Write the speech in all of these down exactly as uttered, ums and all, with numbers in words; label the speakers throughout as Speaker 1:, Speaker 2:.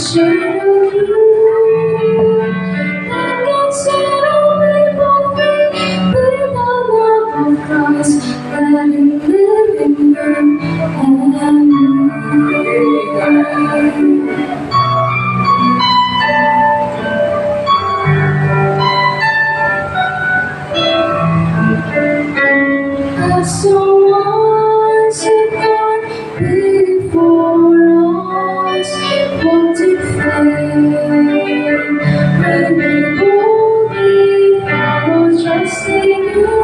Speaker 1: shade of you that can set all people free with the love of Christ that you live in you and me. I saw once a God before us, walked in faith, when we boldly followed, trusting you.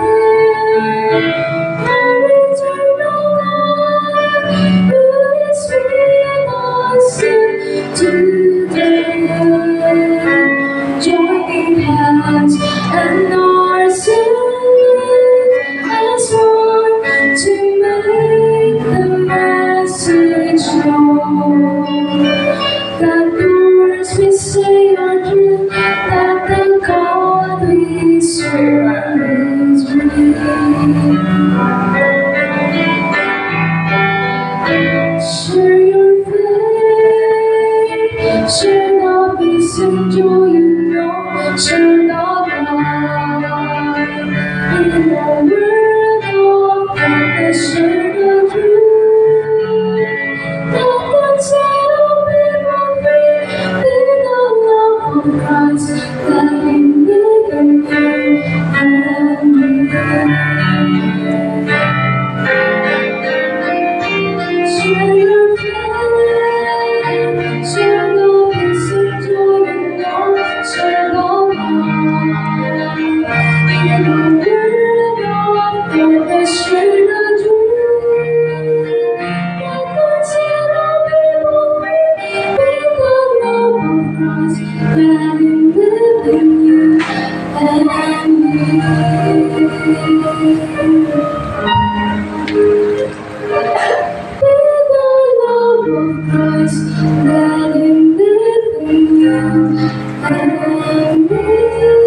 Speaker 1: Our eternal God, who is with us today, joining hands and our as one to make the message known, that the words we say are true, that the God we serve is real. Share your faith, share the peace and joy you know, share the light in the world of darkness, share the truth that can set all people free with the love of Christ that you live in you and me. Share your faith, share the peace and joy you know, share the light in the world of darkness, share the truth that can set all people free with the love of Christ that you live in you and me. Christ, that in living you and me.